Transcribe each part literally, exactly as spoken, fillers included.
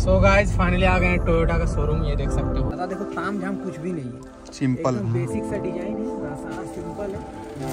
So guys finally आ गए हैं Toyota का शोरूम। ये देख सकते हो, देखो ताम झाम कुछ भी नहीं है, सिंपल बेसिक सा डिजाइन है, सारा सिंपल है।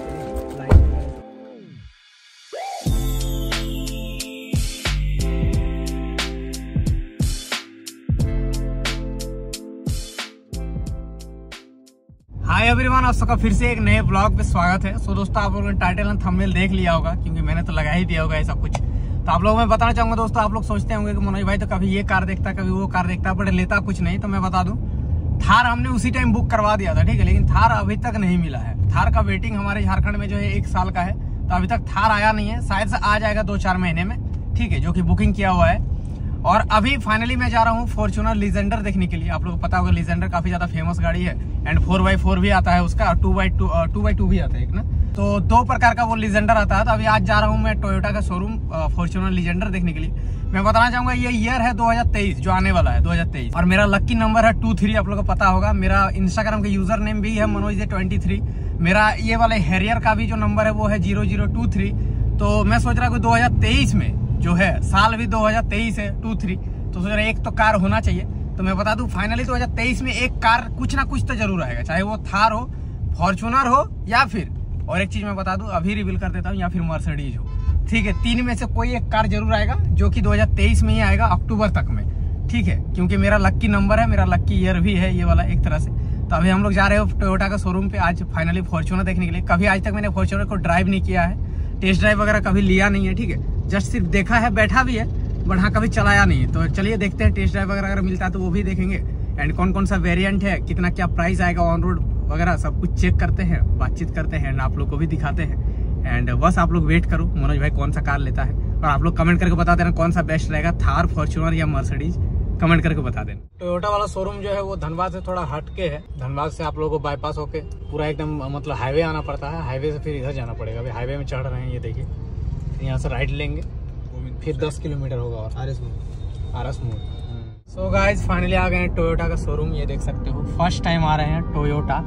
हाय एवरीवन, आप सबका फिर से एक नए ब्लॉग पे स्वागत है। सो दोस्तों, आप लोगों ने टाइटल एंड थंबनेल देख लिया होगा क्योंकि मैंने तो लगा ही दिया होगा ऐसा कुछ। तो आप लोगों को मैं बताना चाहूंगा दोस्तों, आप लोग सोचते होंगे कि मनोज भाई तो कभी ये कार देखता कभी वो कार देखता बट लेता कुछ नहीं। तो मैं बता दूं, थार हमने उसी टाइम बुक करवा दिया था, ठीक है, लेकिन थार अभी तक नहीं मिला है। थार का वेटिंग हमारे झारखंड में जो है एक साल का है, तो अभी तक थार आया नहीं है। शायद से आ जाएगा दो चार महीने में, ठीक है, जो कि बुकिंग किया हुआ है। और अभी फाइनली मैं जा रहा हूँ फॉर्च्यूनर लीजेंडर देखने के लिए। आप लोगों को पता होगा लीजेंडर काफी ज्यादा फेमस गाड़ी है एंड फोर बाई फोर भी आता है उसका, और two by two two by two भी आता है एक ना, तो दो प्रकार का वो लीजेंडर आता है। तो अभी आज जा रहा हूँ मैं टोयोटा का शोरूम फॉर्च्यूनर लीजेंडर देखने के लिए। मैं बताना चाहूंगा ये ईयर है दो हज़ार तेईस, जो आने वाला है दो हज़ार तेईस, और मेरा लक्की नंबर है टू थ्री। आप लोगों को पता होगा मेरा इंस्टाग्राम का यूजर नेम भी है मनोज जे ट्वेंटी थ्री। मेरा ये वाले हैरियर का भी जो नंबर है वो है जीरो जीरो टू थ्री। तो मैं सोच रहा हूँ दो हजार तेईस में जो है, साल भी दो हजार तेईस है, टू थ्री, तो सोच रहा एक तो कार होना चाहिए। तो मैं बता दूं फाइनली दो हज़ार तेईस में एक कार कुछ ना कुछ तो जरूर आएगा, चाहे वो थार हो, फॉर्च्यूनर हो, या फिर और एक चीज मैं बता दूं अभी रिवील कर देता हूं, या फिर मर्सिडीज हो, ठीक है। तीन में से कोई एक कार जरूर आएगा जो कि दो हज़ार तेईस में ही आएगा, अक्टूबर तक में, ठीक है, क्योंकि मेरा लक्की नंबर है, मेरा लक्की ईयर भी है ये वाला एक तरह से। तो अभी हम लोग जा रहे हो टोयोटा का शोरूम पे आज फाइनली फॉर्च्यूनर देखने के लिए। कभी आज तक मैंने फॉर्च्यूनर को ड्राइव नहीं किया है, टेस्ट ड्राइव वगैरह कभी लिया नहीं है, ठीक है, जस्ट सिर्फ देखा है, बैठा भी है, बट हाँ कभी चलाया नहीं है। तो चलिए देखते हैं, टेस्ट ड्राइव वगैरह अगर मिलता है तो वो भी देखेंगे, एंड कौन कौन सा वेरिएंट है, कितना क्या प्राइस आएगा, ऑन रोड वगैरह सब कुछ चेक करते हैं, बातचीत करते हैं, एंड आप लोग को भी दिखाते हैं। एंड बस आप लोग वेट करो मनोज भाई कौन सा कार लेता है, और आप लोग कमेंट करके बता देना कौन सा बेस्ट रहेगा, थार, फॉर्च्यूनर या मर्सिडीज, कमेंट करके बता देना। टोयोटा वाला शोरूम जो है वो धनबाद से थोड़ा हटके है। धनबाद से आप लोगों को बाईपास होके पूरा एकदम मतलब हाईवे आना पड़ता है, हाईवे से फिर इधर जाना पड़ेगा। अभी हाईवे में चढ़ रहे हैं, ये देखिए, यहाँ से राइट लेंगे, फिर दस किलोमीटर होगा और आर एस मोड़ आर एस मोड़ सो गाइस फाइनली आ गए हैं टोयोटा का शोरूम। ये देख सकते हो, फर्स्ट टाइम आ रहे हैं टोयोटा,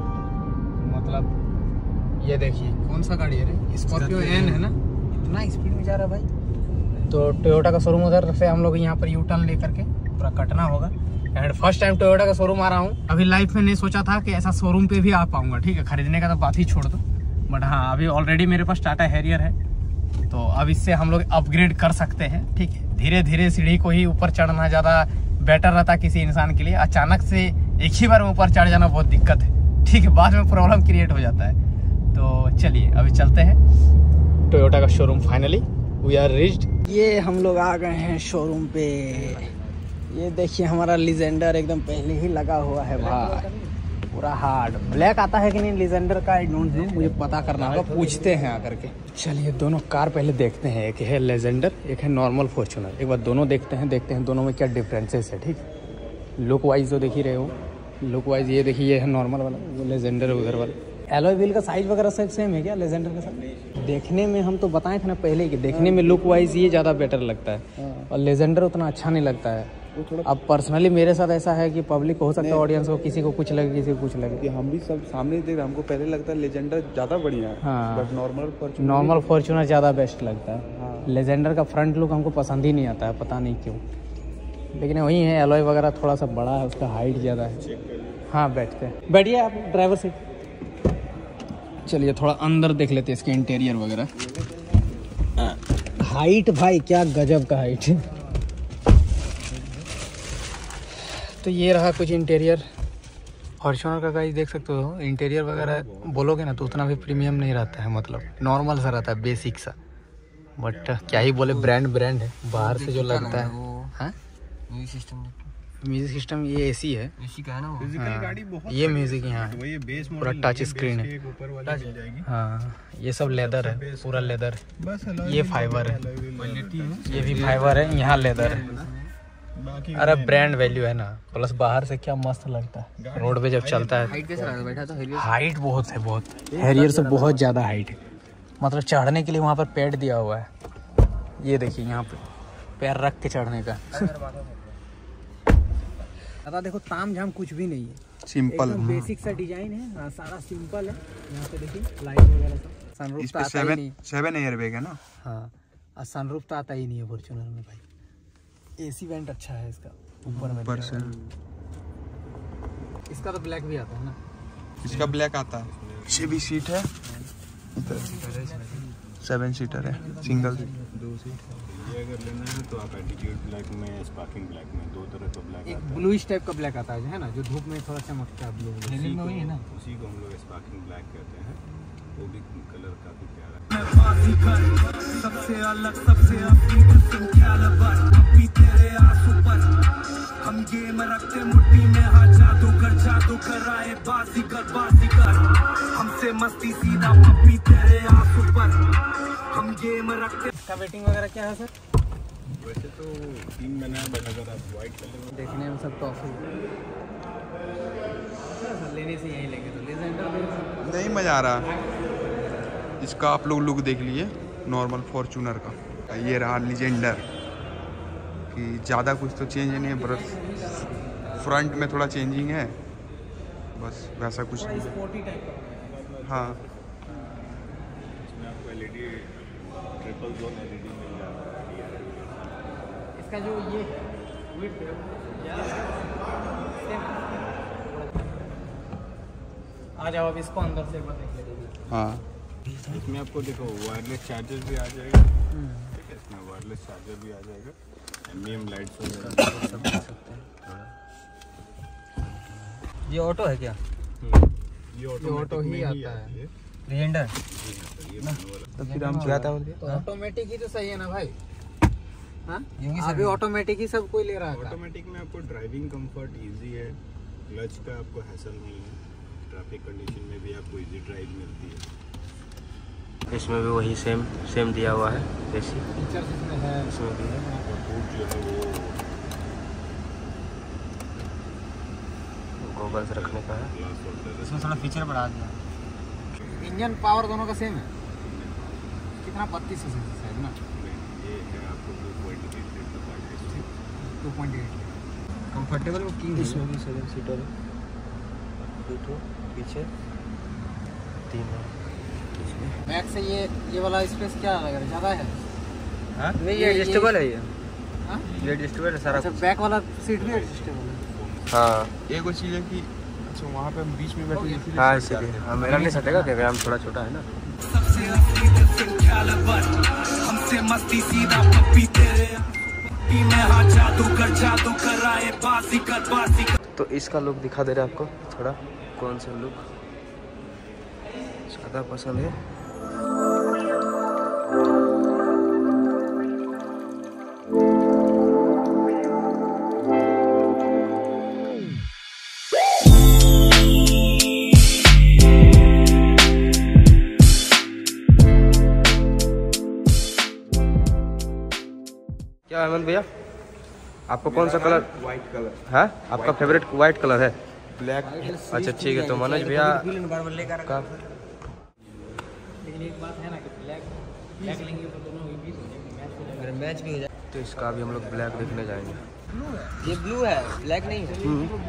मतलब ये देखिए कौन सा गाड़ी है रे, स्कॉर्पियो एन है ना, इतना स्पीड में जा रहा है भाई। तो टोयोटा का शोरूम उधर से हम लोग यहाँ पर यू टर्न लेकर के पूरा कटना होगा। एंड फर्स्ट टाइम टोयोटा का शोरूम आ रहा हूँ। अभी लाइफ में नहीं सोचा था कि ऐसा शोरूम पे भी आ पाऊंगा, ठीक है, खरीदने का तो बात ही छोड़ दो, बट हाँ अभी ऑलरेडी मेरे पास टाटा हैरियर है, तो अब इससे हम लोग अपग्रेड कर सकते हैं, ठीक है। धीरे धीरे सीढ़ी को ही ऊपर चढ़ना ज्यादा बेटर रहता है किसी इंसान के लिए। अचानक से एक ही बार में ऊपर चढ़ जाना बहुत दिक्कत है, ठीक है, बाद में प्रॉब्लम क्रिएट हो जाता है। तो चलिए अभी चलते हैं टोयोटा का showroom. Finally we are reached. ये हम लोग आ गए हैं शोरूम पे। ये देखिए हमारा लीजेंडर एकदम पहले ही लगा हुआ है भाई, पूरा हार्ड। ब्लैक आता है कि नहीं लीजेंडर का, आई डोंट नो, मुझे पता करना होगा, पूछते हैं आकर के। चलिए दोनों कार पहले देखते हैं, एक है लीजेंडर, एक है नॉर्मल फॉर्च्यूनर। एक बार दोनों देखते हैं, देखते हैं दोनों में क्या डिफरेंसेस है, ठीक है। लुक वाइज तो देख ही रहे हो, लुक वाइज ये देखिए, ये है नॉर्मल वाला, वो लीजेंडर है उधर वाला। एलॉय व्हील का साइज वगैरह सब सेम है क्या लीजेंडर के साथ? देखने में हम तो बताए थे ना पहले कि देखने में लुक वाइज ये ज़्यादा बेटर लगता है, और लीजेंडर उतना अच्छा नहीं लगता है। अब पर्सनली मेरे साथ ऐसा है कि पब्लिक हो सकता है, ऑडियंस को किसी को कुछ लगे, किसी को कुछ लगे। हम भी सब सामने देख, हमको पहले लगता है लेजेंडर ज्यादा बढ़िया है, हाँ, बट नॉर्मल नॉर्मल फॉर्च्यूनर ज़्यादा बेस्ट लगता है। हाँ। लेजेंडर का फ्रंट लुक हमको पसंद ही नहीं आता है, पता नहीं क्यों, लेकिन वही है, एलॉय वगैरह थोड़ा सा बड़ा है, उसका हाइट ज़्यादा है। हाँ बैठते हैं, बैठिए आप ड्राइवर सीट। चलिए थोड़ा अंदर देख लेते हैं इसके इंटीरियर वगैरह। हाइट भाई क्या गजब का हाइट है। तो ये रहा कुछ इंटीरियर फॉर्च्यूनर का, गाइस देख सकते हो। इंटीरियर वगैरह बोलोगे ना तो उतना भी प्रीमियम नहीं रहता है, मतलब नॉर्मल सा रहता है, बेसिक सा, बट क्या ही बोले, ब्रांड ब्रांड है बाहर से जो लगता है। हाँ म्यूजिक सिस्टम, म्यूजिक सिस्टम ये एसी है, एसी का है ना, फिजिकल गाड़ी बहुत, ये म्यूजिक यहाँ है, पूरा टच स्क्रीन है। हाँ ये सब लेदर है, पूरा लेदर, ये फाइबर है, ये भी फाइबर है, यहाँ लेदर है। अरे ब्रांड वैल्यू है ना, प्लस बाहर से क्या मस्त लगता है रोड पे जब चलता है। हाइट कैसा बैठा था? हाइट बहुत है, बहुत हैरियर से बहुत ज्यादा हाइट है, मतलब चढ़ने के लिए वहाँ पर पैड दिया हुआ है। ये देखिए यहाँ पे पैर रख के चढ़ने का। दादा देखो ताम झाम कुछ भी नहीं है, सिंपल बेसिक सा डिजाइन है, सारा सिंपल है। यहाँ पे देखिए लाइट वगैरह सब, सनरूफ तो आता ही नहीं, सेवन एयर बैग है ना। हाँ, और सनरूफ तो आता ही नहीं है फॉर्च्यूनर में भाई, एसी वेंट अच्छा है इसका ऊपर में ऊपर से। इसका तो ब्लैक भी आता है ना, इसका ब्लैक आता है। ये भी सीट है, सेवन सीटर है, सिंगल दो सीट। ये अगर लेना है तो आप एटीट्यूड ब्लैक में, स्पार्किंग ब्लैक में, दो तरह का ब्लैक एक आता है। ब्लूइश टाइप का ब्लैक आता है ना, जो धूप में थोड़ा चमकता है ब्लू। उसी को, है ना? उसी को हम लोग स्पार्किंग ब्लैक कहते हैं। वो भी कलर काफी प्यारा है। सबसे अलग सबसे अपनी किस्म कैलिबर, अपनी तेरे आंसू पर हम गेम रखते मुट्ठी में, हाँ जादू कर जादू कर आए बाजी कर बाजी कर, हमसे मस्ती सीधा अपनी तेरे आंसू पर हम गेम रखते। इसका वेटिंग वगैरह क्या है सर? वैसे तो तीन बना है, बट अगर आप व्हाइट कलर में देखने में सब टॉप है, लेने से यही लेंगे तो लेजेंडर नहीं मज़ा आ रहा। इसका आप लोग लुक देख लिए नॉर्मल फॉर्चूनर का, ये रहा लीजेंडर कि ज़्यादा कुछ तो चेंज नहीं है, बस फ्रंट में थोड़ा चेंजिंग है, बस वैसा कुछ नहीं। स्पोर्टी टाइप हाँ, इसमें आपको एलईडी ट्रिपल जोन एलईडी मिल जाता है। इसका जो ये विड्थ आ जाओ, अब इसको अंदर से एक बार देख लेते। हाँ, इसमें आपको देखो वायरलेस चार्जर भी आ जाएगा, ठीक है? इसमें वायरलेस चार्जर भी आ जाएगा, एमईएम लाइट्स वगैरह सब देख सकते हैं। ये ऑटो है क्या? ये ऑटो ही आता है लीजेंडर। तो फिर हम क्या था तो ऑटोमेटिक ही तो सही है ना भाई? हाँ, अभी ऑटोमेटिक ही सब कोई ले रहा है। ऑटोमेटिक में आपको ड्राइविंग कंफर्ट इजी है, क्लच का आपको हैसल नहीं है, ट्रैफिक कंडीशन में भी आपको इजी ड्राइव मिलती है। इसमें भी वही सेम सेम दिया हुआ है जैसी फीचर्स इसमें है। इसमें भी है। बूट जो है वो गॉगल्स रखने का है। ग्लास होल्डर इसमें थोड़ा फीचर बढ़ा दिया। इंजन पावर दोनों का सेम है कितना? बत्तीस सौ शायद ना, ये है आपको टू पॉइंट एट लीटर का two point eight comfortable booking. इसमें भी सेवन सीटर है, दो ठो पीछे तीन है। बैक से ये ये वाला स्पेस क्या लग रहा है, ज़्यादा है? हाँ नहीं, ये ये- एडजस्टेबल है। ये हाँ? ये एडजस्टेबल है सारा अच्छा, कुछ। बैक वाला सीट भी एडजस्टेबल है। हाँ एक और चीज़ है कि अच्छा वहाँ पे हम बीच में बैठे इसीलिए हाँ, सीट इसीलिए जाते हैं। हाँ, मेरा नहीं सटेगा क्योंकि हम थोड़ा छोटा है ना। सबसे अपनी किस्म कैलिबर, हमसे मस्ती सीधा पप्पी तेरे आंसू में, हाँ जादू कर जादू कर आए बाजी कर बाजी कर। तो इसका लुक दिखा दे रहे हैं आपको थोड़ा, कौन सा लुक ज़्यादा पसंद है। क्या हेमंत भैया, आपको कौन सा कलर? वाइट कलर, है आपका फेवरेट वाइट कलर है? ब्लैक। अच्छा ठीक है, तो मनोज भैया का लेकिन एक बात है ना कि ब्लैक ब्लैक लेंगे तो दोनों भी बीस हो जाएंगे, अगर मैच भी हो जाए। तो इसका भी हम लोग ब्लैक देखने जाएंगे। ये ब्लू है, ब्लैक नहीं है।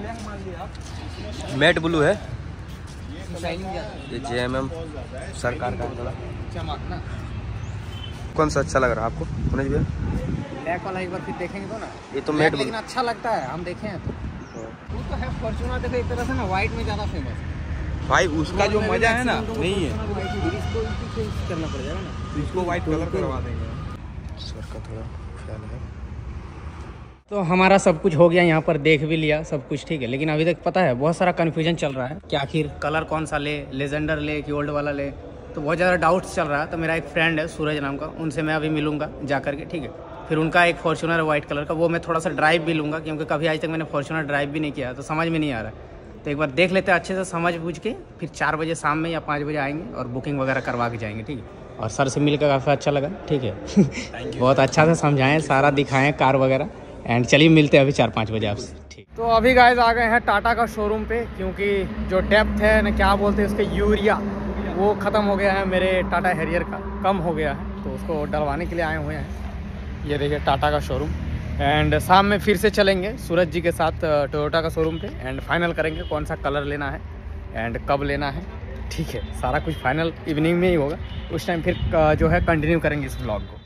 मैट ब्लू है, शाइनिंग क्या ये जे एम एम सरकार का थोड़ा। चमक ना। कौन सा अच्छा लग रहा है आपको मनोज भैया? ब्लैक वाला एक बार फिर देखेंगे तो ना, ये तो ब्लैक मैट लेकिन ब्लू। अच्छा लगता है, हम देखे हैं तो। वो तो है फॉर्च्यूनर, देखो एक तरह से ना व्हाइट में ज़्यादा फेमस है भाई उसका जो मजा है ना नहीं है, इसको इसको करना पड़ जाएगा ना। तो इसको व्हाइट कलर करवा देंगे। सर का थोड़ा ख्याल है। तो हमारा सब कुछ हो गया, यहाँ पर देख भी लिया सब कुछ, ठीक है। लेकिन अभी तक पता है बहुत सारा कन्फ्यूजन चल रहा है कि आखिर कलर कौन सा ले, लेजेंडर ले कि ओल्ड वाला ले, तो बहुत ज़्यादा डाउट्स चल रहा है। तो मेरा एक फ्रेंड है सूरज नाम का, उनसे मैं अभी मिलूंगा जा करके, ठीक है। फिर उनका एक फॉर्च्यूनर है वाइट कलर का, वो मैं थोड़ा सा ड्राइव भी लूँगा, क्योंकि कभी आज तक मैंने फॉर्च्यूनर ड्राइव भी नहीं किया तो समझ में नहीं आ रहा है। तो एक बार देख लेते हैं अच्छे से समझ बूझ के, फिर चार बजे शाम में या पाँच बजे आएंगे और बुकिंग वगैरह करवा के जाएंगे, ठीक है। और सर से मिलकर काफ़ी अच्छा लगा, ठीक है। बहुत अच्छा से समझाएं, सारा दिखाएं कार वगैरह। एंड चलिए मिलते हैं अभी चार पाँच बजे आपसे, ठीक। तो अभी गाइस आ गए हैं टाटा का शोरूम पे, क्योंकि जो डेप्थ है ना, क्या बोलते हैं उसके, यूरिया, वो ख़त्म हो गया है मेरे टाटा हैरियर का, कम हो गया है, तो उसको डलवाने के लिए आए हुए हैं। ये देखिए टाटा का शोरूम। एंड शाम में फिर से चलेंगे सूरज जी के साथ टोयोटा का शोरूम पे, एंड फाइनल करेंगे कौन सा कलर लेना है एंड कब लेना है, ठीक है। सारा कुछ फाइनल इवनिंग में ही होगा, उस टाइम फिर जो है कंटिन्यू करेंगे इस ब्लॉग को।